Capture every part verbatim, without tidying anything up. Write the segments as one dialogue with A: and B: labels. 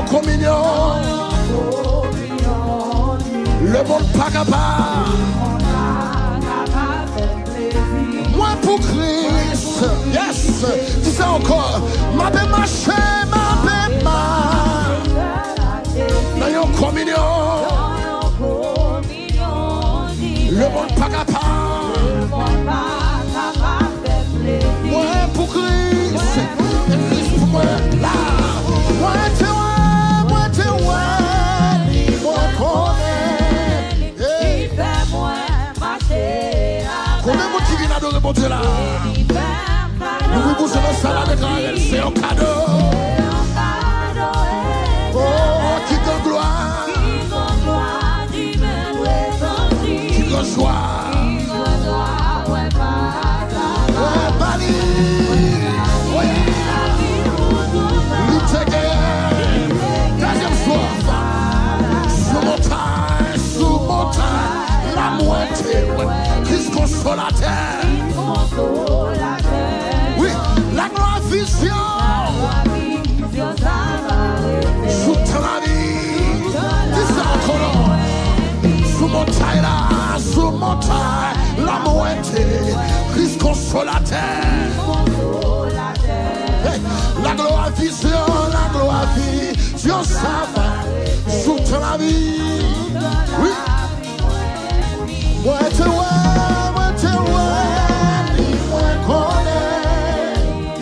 A: communion. Le monde pas capable. Moi pour Christ. Yes. Dis ça encore. Ma bé marché, ma bé ma. Dans une communion. Le monde pas capable. Moi pour Christ. Christ pour moi là. Moi te vois, moi te vois. Moi connais. Combien de monde qui vient adorer mon Dieu là? Nous vous poussons dans ça avec elle, c'est un cadeau. Oh, qui donne gloire, qui donne joie. Ouais, Bali, ouais, l'Itégé, deuxième soir, sous montagne, sous montagne, la moitié, Christ consolateur. Oui, la gloire vision. Sous ta vie, dis ça encore. Sous montagne là, sous montagne, la moitié, Christ consolateur. Hey, la gloire vision, la gloire vision, ça va. Sous ta vie, oui. Moi te vois, moi te vois, moi connais.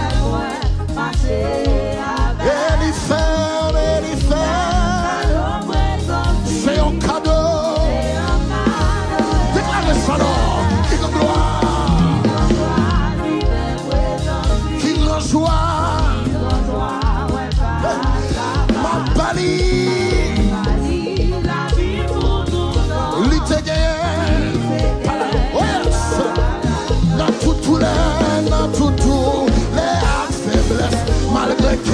A: Elle y fait, elle y fait. C'est un cadeau. Déclarez ça alors. Qui de gloire, qui de joie. Ma Bali, l'Itégé. Dans tout, tout les, dans tout, tout les faiblesses, malgré que.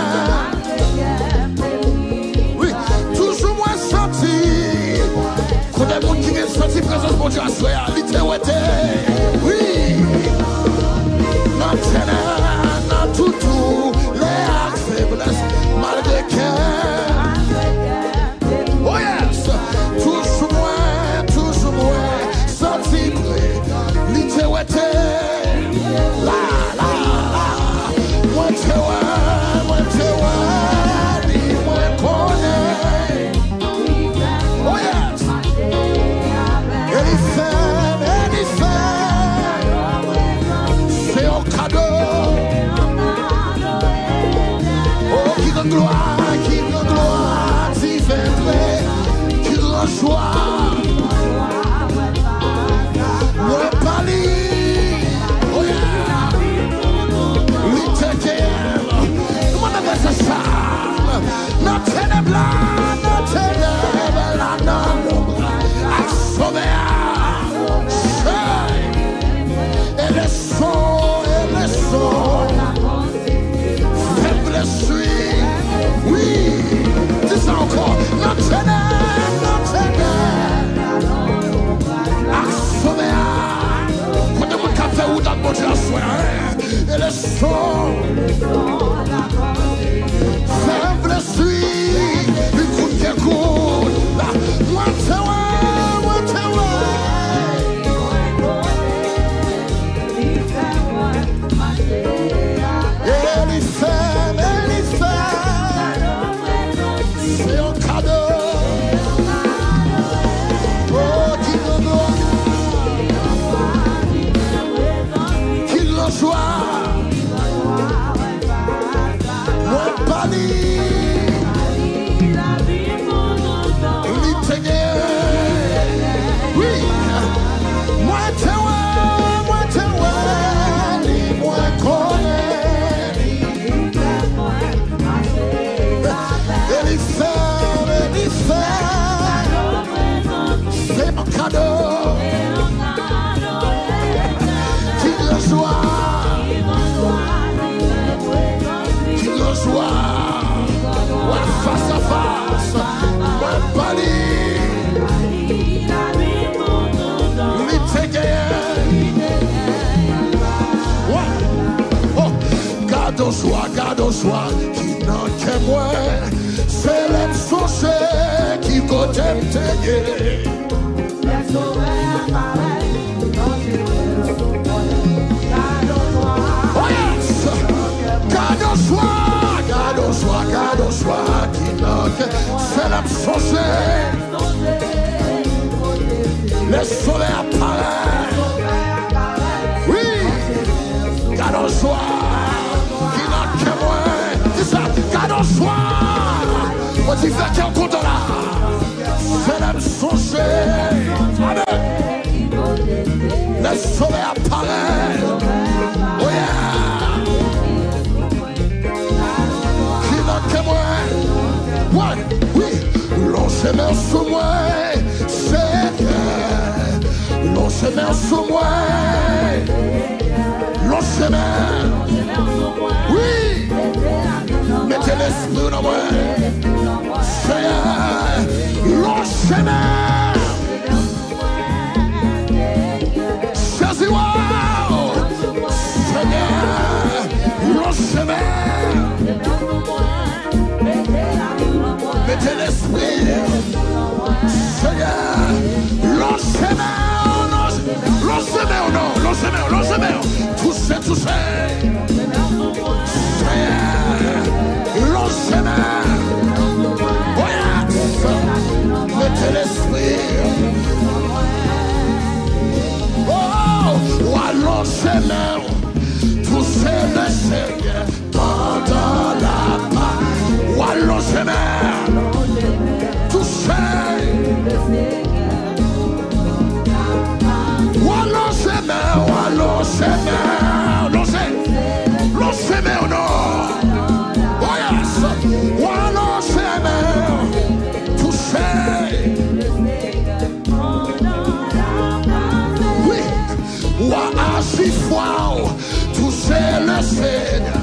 A: Oui, toujours moins senti. Quand des gens qui viennent sentir présence de Dieu à soi, l'Itégé. Oui, dans ténèbres, dans tout, tout les faiblesses, malgré que. Oh yes, toujours moins, toujours moins senti près. L'Itégé. La, la, la. Moi te vois, moi te vois, ni moi connais. Oh yes. Elle y fait, elle y fait. C'est un cadeau. Oh, qui donne gloire, qui donne gloire, qui fait vrai, qui donne joie. Moi Bali. No tenebla, no tenebla, no Axovea. Et le son, et le son. Faible suis. Oui, dis ça encore. No tenebla, no tenebla. Axovea. Quand on café ou dans mon Dieu à soi. Et le son. Faible suis, écoute qui écoute. Moi te vois, moi te vois. Elle y fait, elle y fait. C'est un cadeau. Oh, qui le doit, qui le joie. Moi Bali. Oui, moi te vois, moi te vois, ni moi connais. Elle y fait, elle y fait. C'est mon cadeau. Qui le joie, qui le joie. Ouais, face à face, moi Bali. Garde au choix, garde au choix, qui n'a que moi, c'est l'homme saucé qui côté me tailler. Oh yes! Garde au soir, garde au soir, garde au soir, qui n'a que c'est l'homme saucé. Le soleil apparaît. Oui, garde au soir, qui n'a que moi. C'est ça, garde au soir. On dit fait qu'un coup de là. C'est l'homme saucé. Amen. Le soleil apparaît. Oh yeah. Qui n'a que moi. Ouais, oui, l'on se met sous moi. L'on se met sous moi. L'on se met. Oui. Mettez l'esprit dans moi. Seigneur. L'on se met. Saisis-moi. Seigneur. L'on se met. Mettez l'esprit. Seigneur. L'on se met. L'on se met ou non, l'on se met, l'on se met. Touchez, touchez. L'on se met. Oh yes. Mettez l'esprit. Oh, l'on se met. Touchez le Seigneur pendant la part. L'on se met. Touchez. L'on se met, l'on se met, l'on se met, l'on se met ou non? Oh yes! L'on se met, touché. Oui, à six fois, touché le Seigneur.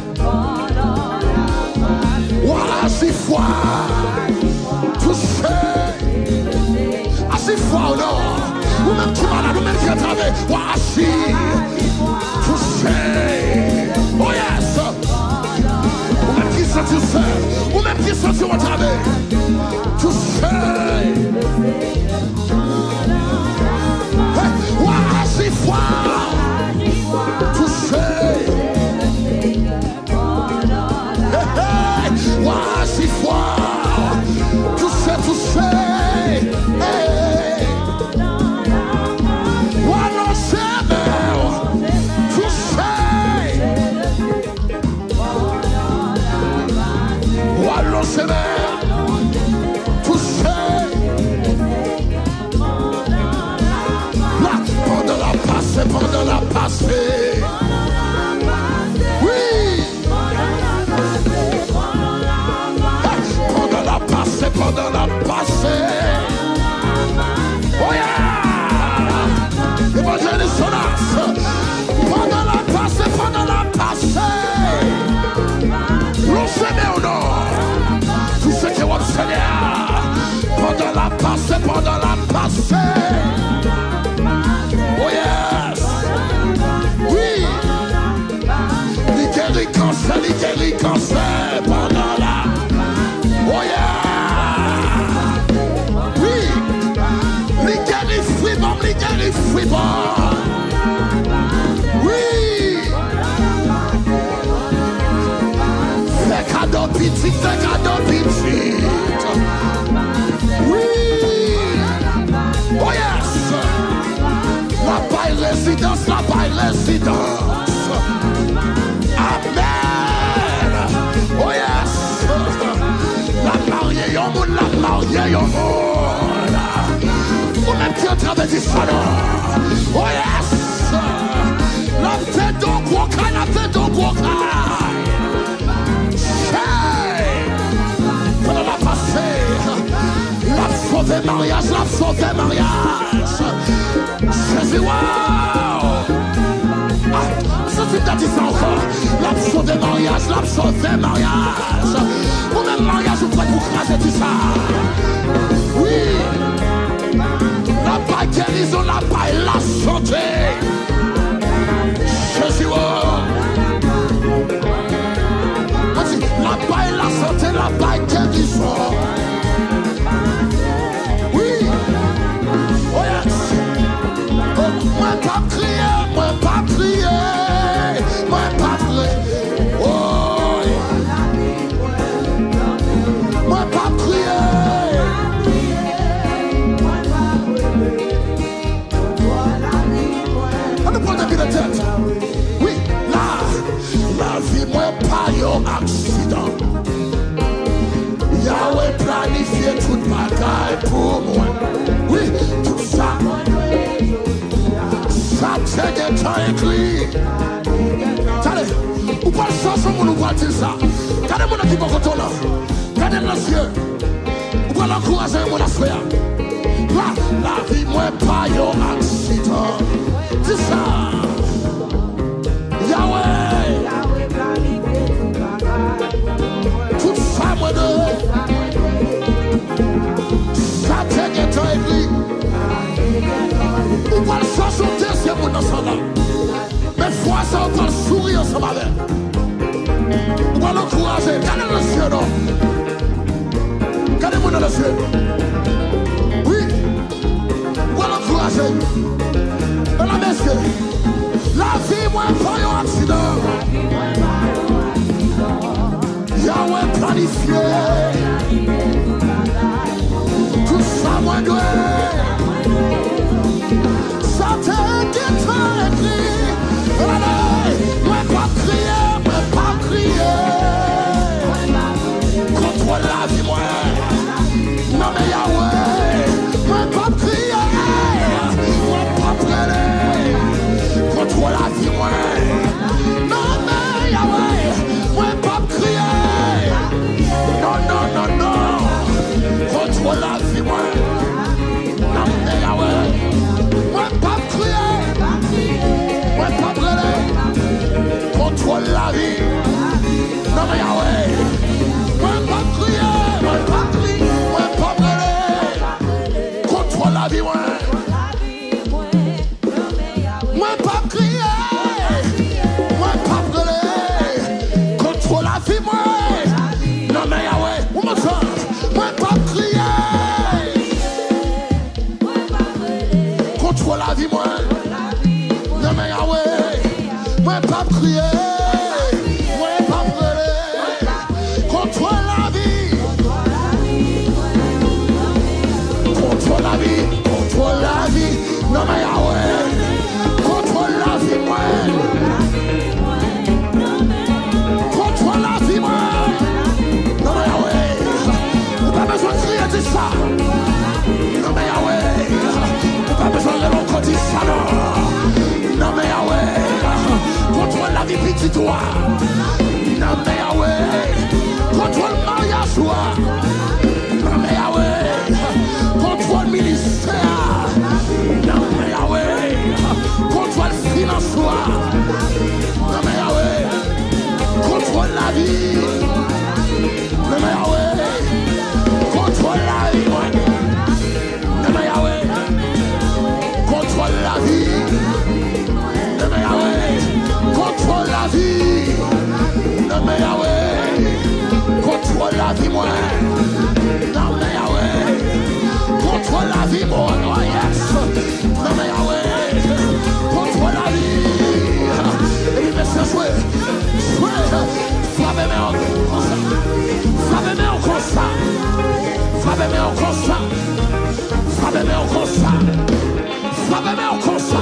A: À six fois, touché. À six fois ou non? Ou même qui malade, ou même qui est travaillé, ou assis, touché. Oh yes! Ou même qui sont tout seul, ou même qui sont tout travaillé, touché. Ou assis fois, touché. Ou assis fois, touché, touché. Pendant la passée, oui, pendant la passée, pendant la passée, oh yeah, évangile Sonas, pendant la passée, pendant la passée, l'on se met ou non, tout ce qui est obsédé, pendant la passée, pendant la passée, oh yeah. Les cancers, les guéris cancers pendant la. Oh yeah! Oui! Les guéris fribons, les guéris fribons! Oui! Les cadeaux petits, les cadeaux petits! Oui! Oh yes! La paille résidence, la paille résidence! Amen. Oh yes. La mariée, yon moun, la mariée, yon moun. On même qui est travers du salon. Oh yes. La tête d'eau, quoi, la tête d'eau, quoi. Pendant la passée, la sauvé mariage, la sauvé mariage. C'est wow. C'est une différence. L'absence de mariage, l'absence de mariage. Pour le mariage, vous pouvez vous craser tout ça. Oui. La paille guérison, la paille, la santé. Jésus. La paille, la santé. La vie, moi, pas yon accident. Yahweh planifié toute bagaille pour moi. Oui, tout ça. Ça tient des temps écrit. Allez, ou pas le sens où nous va dire ça. Regardez mon équipe au côté là. Regardez le ciel. Ou pas l'encourager mon affaire. Là, la vie, moi, pas yon accident. C'est ça. Yahweh. Tout ça, moi, de. Ça tient des temps écrit. Ou pas le sens où c'est mon ensemble. Mais fois ça, on va sourire ensemble avec. On va l'encourager. Regardez le ciel, non? Regardez-moi dans le ciel. Oui. On va l'encourager. Et la messieurs, la vie, moi, pas un accident. Yahweh planifié. Tout ça, moi, doit. Ça t'inquiète pas, écrit. Moi pas crier, moi pas crier contre la vie, moi. Non mais Yahweh, moi pas crier, moi pas pleurer contre la vie, moi. Non mais Yahweh, moi pas crier. Non, non, non, non, contre la vie, moi. Non mais Yahweh, moi pas crier, moi pas pleurer contre la vie. Non mais Yahweh, moi pas crier, moi pas crier, moi pas pleurer contre la vie, moi. Moi pas crier, moi pas pleurer contre la vie, moi. Non mais Yahweh, on me sent, moi pas crier contre la vie, moi. Non mais Yahweh, moi pas crier, moi pas pleurer contre la vie, contre la vie, contre la vie. Non mais Yahweh, contre la vie, moi. Contre la vie, moi. Non mais Yahweh, on pas besoin de crier de ça. Non mais Yahweh, on pas besoin de l'encore dire ça, non. Non mais Yahweh, contre la vie petite toi. Non mais Yahweh, contre le mariage toi. Non mais Yahweh, contre le ministère. Non mais Yahweh, contre le finance toi. Non mais Yahweh, contre la vie. Non mais Yahweh, contre la vie. Non mais Yahweh, contre la vie. Non mais Yahweh, contre la vie. Non mais Yahweh, contre la vie, moi. Non mais Yahweh, contre la vie, moi. Oh yes. Non mais Yahweh, contre la vie. Et puis messieurs, jouez, jouez. Frappez-moi encore ça. Frappez-moi encore ça. Frappez-moi encore ça. Frappez-moi encore ça. Frappez-moi encore ça.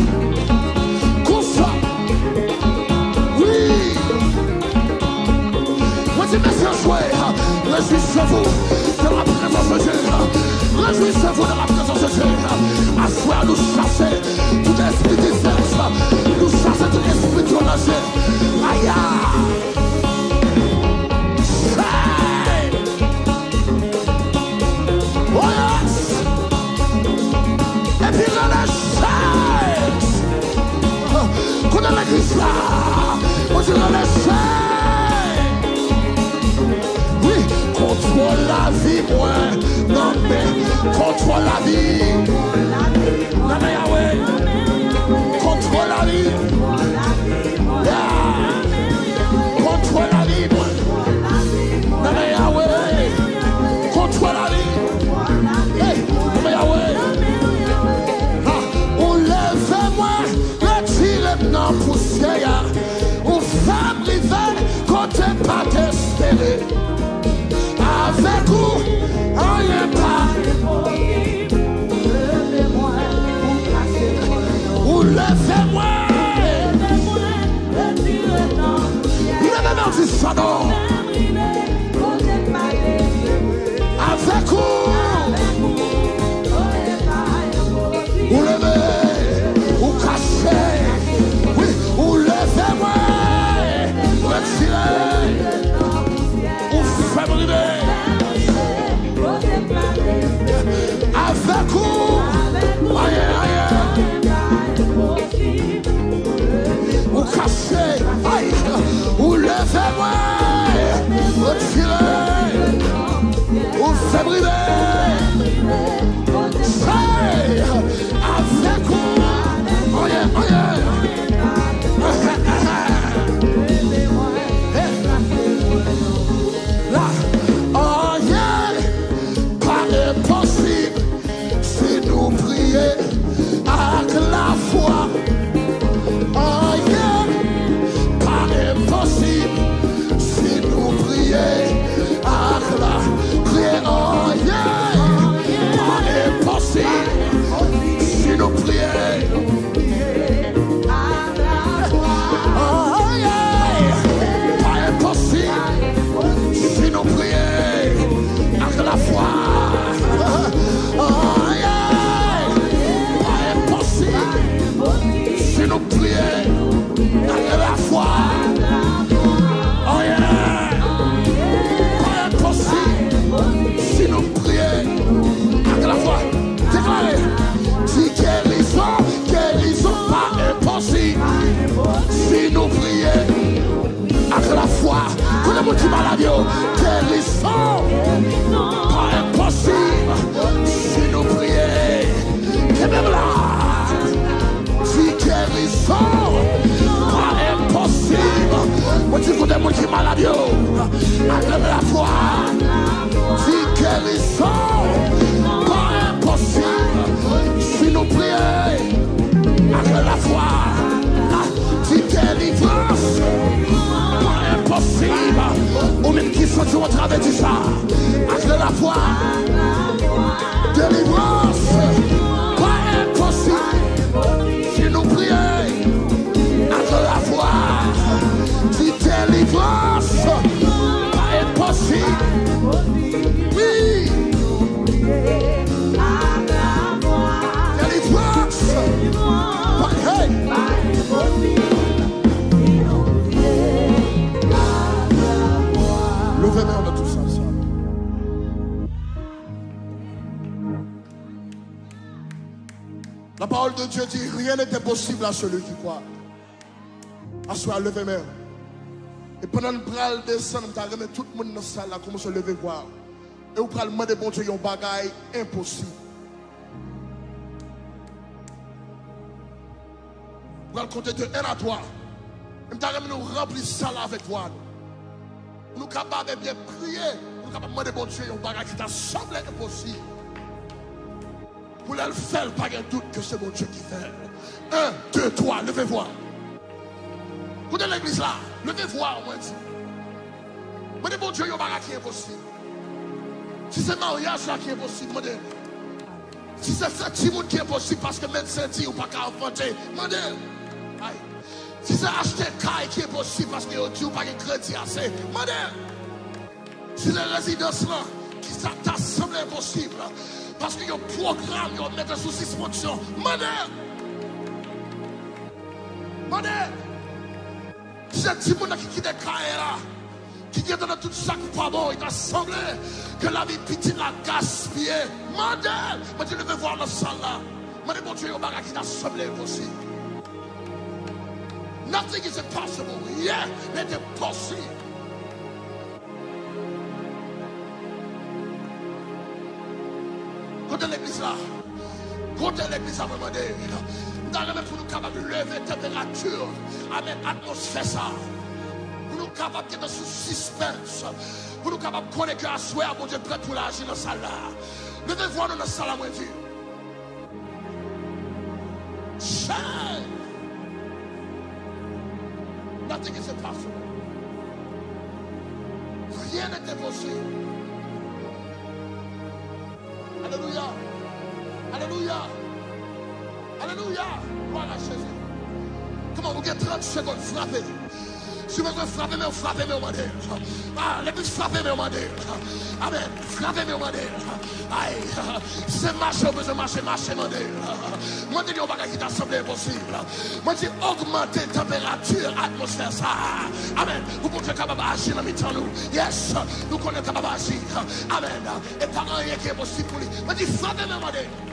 A: Réjouissez-vous de la présence de Dieu. Réjouissez-vous de la présence de Dieu. Assoir nous chasser tout esprit de défense. Nous chasser tout esprit de danger. Aïe! Hey! Oh yes! Et puis relâchez! Qu'on a l'église là! On dit relâchez! Contre la vie, moi, non mais contre la vie, non mais Yahweh, contre la vie, yeah. Contre la vie, moi, non mais Yahweh, contre la vie, hey, non mais Yahweh, ah, on lève-moi, retirez dans poussière, on fabrique côté pas espéré. Avec vous, rien pas. Ou levez-moi, Sano. Avec vous. Ou levez, ou cachez. Oui, ou levez-moi. Retirez. Ou faiblez. Avec vous. Aïe, aïe. Ou cachez. Aïe. Ou levez-moi. Retirez. Ou faiblez. Say, avec vous. Oh yeah, oh yeah. Là, oh yeah. Pas impossible si nous prions avec la foi. Oh yeah. Pas impossible si nous prions avec la prière. Oh yeah. Pas impossible si nous prions. Oh yeah. Pas impossible si nous prions avec la foi. Oh yeah. Pas impossible si nous prions avec la foi. Oh yeah. Pas impossible si nous prions avec la foi. Déclarez. Si guérison, guérison, pas impossible si nous prions avec la foi. Quand on dit malade, guérison, pas impossible si nous prions. Et même là, si guérison, pas impossible. Moi, je dis qu'on est malade avec la foi. Si guérison, pas impossible si nous prions avec la foi. Si délivrance, pas impossible. Ou même qui sont sur au travers de ça, avec la foi. Délivrance, pas impossible si nous prions avec la foi. Si délivrance, pas impossible. Oui. Levez-moi, on a tous ça. La parole de Dieu dit rien n'était possible à celui qui croit. Assois, levez-moi. Et pendant le bras descend, nous avons tout le monde dans la salle, comment se lever voir. Et vous prenez demander bon Dieu un bagage impossible. Vous allez compter de un à trois. Nous allons nous remplir ça avec vous. Nous sommes capables de bien prier. Nous sommes capables de demander bon Dieu un bagage qui t'a semblé impossible. Pour le faire, pas de doute que c'est mon Dieu qui fait. Un, deux, trois, levez-vous. Vous êtes l'église là, levez-vous au moins. Mais bon Dieu, il y a un bagage qui est impossible. Si c'est mariage là qui est impossible, demandez. Si c'est faire petit monde qui est impossible parce que médecin dit ou pas qu'à inventer, demandez. Si c'est acheter caille qui est possible parce que vous dit ou pas de crédit assez, demandez. Si c'est résidence là qui t'a semblé impossible parce que un programme, vous mettez sous suspension, demandez. Demandez. Si c'est petit monde qui quitte des cailles là, qui est dans tout ça qui pas bon, il t'a semblé que la vie petite la gaspillée. Mandel, moi je vais voir dans la salle là. Moi mon Dieu, il y a qui t'a semblé impossible. Nothing is impossible. Rien n'est impossible. Côté l'église là, côté l'église à me demander, nous allons pour nous capables de lever température, avec atmosphère ça. Pour nous capables d'être sous suspense, pour nous capables de connaître qu'à souhait, mon Dieu, prêt pour l'agir dans la salle là. Levez-vous dans la salle à moi dire. Shine. Nothing is impossible. Rien n'est impossible. Alléluia. Alléluia. Alléluia. Voilà Jésus. Comment vous avez trente secondes frappez. Si vous frappez, mais frappez, mais demandez. Ah, les plus frappez, mais demandez. Amen. Frappez, mais demandez. Aïe. C'est marcher, besoin de marcher, marcher, demandez. Moi, je dis, on va quitter l'assemblée possible. Moi, je dis, augmenter la température, atmosphère, ça. Amen. Vous pouvez être capable d'agir dans le nous. Yes. Nous connaissons capable d'agir. Amen. Et par rien qui est possible pour lui. Moi, je dis, frappez, mais demandez.